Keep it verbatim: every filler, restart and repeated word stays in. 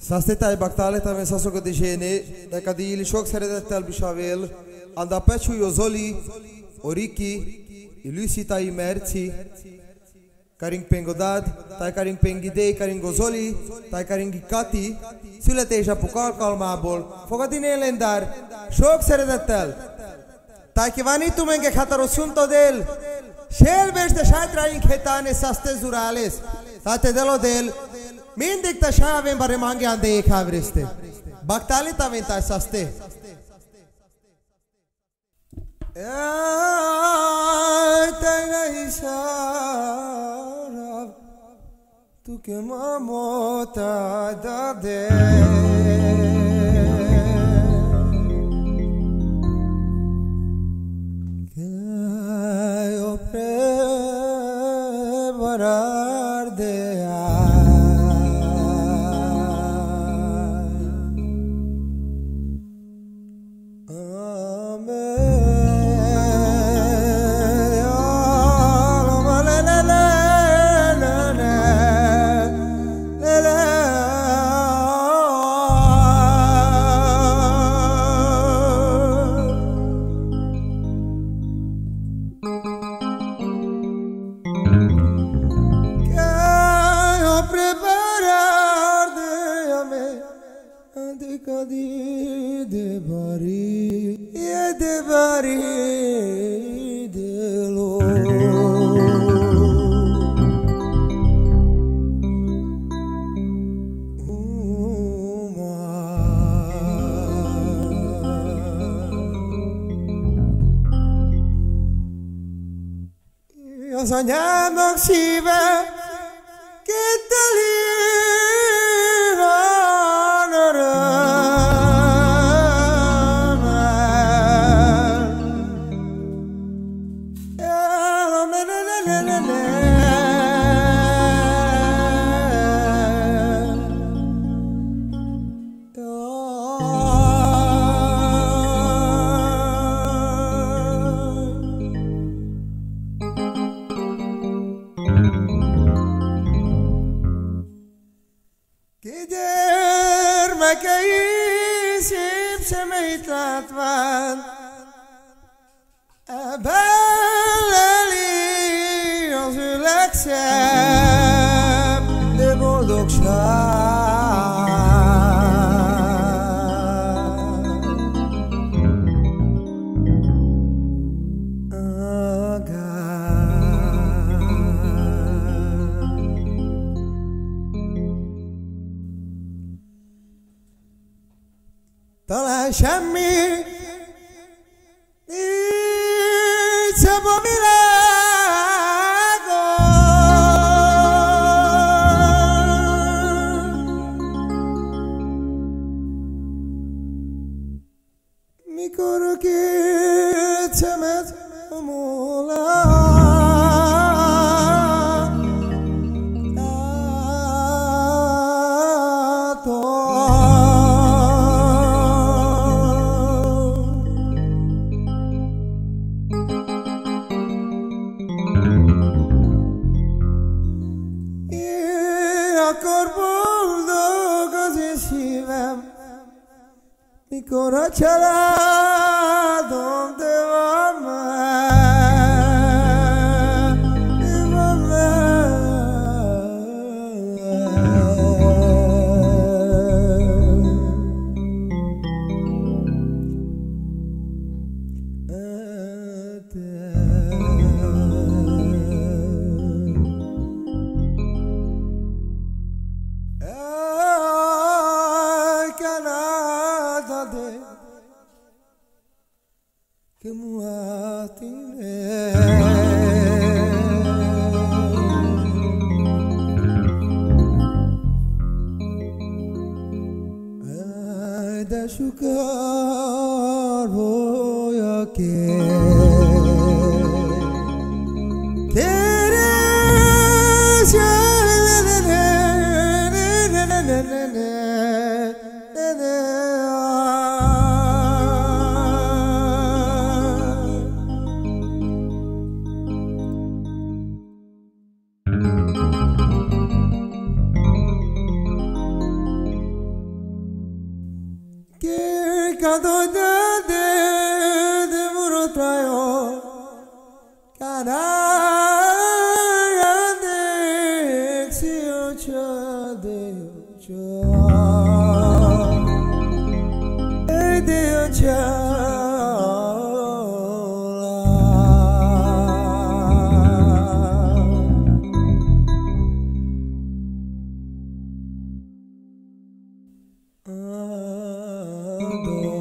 Szasztétály baktállítani szaszokot is éni, de kadíli sok szeretettel bisavél, anda pecsújó Zoli, Oriki, Iluszitai Merci, Karing Pengodad, tai Karing Pengidé, Karingo Zoli, tai Karingi Kati, születésnapuk alkalmából fogadni élendár, sok szeretettel. Tai kívánítom engek határos szuntodél, sélbés de sátraink hetáne szaszte zurálés, táte delodél, mindig te sávén bare mangyán dék hávriszté. Baktállítavén tai szaszte. Jaj, te isara, tu que mamota da de. Que yo preparar de sognando si ve che te talán semmi nincs szebb a világon, mikor a két szemed múlás. Mikor a családom te van már, te van que muatine ay da shukar hoya ke tere shale ne ne ne ne ne ne Pecado de de de muro trayo Canaya de xiocha de ocha de ocha Ando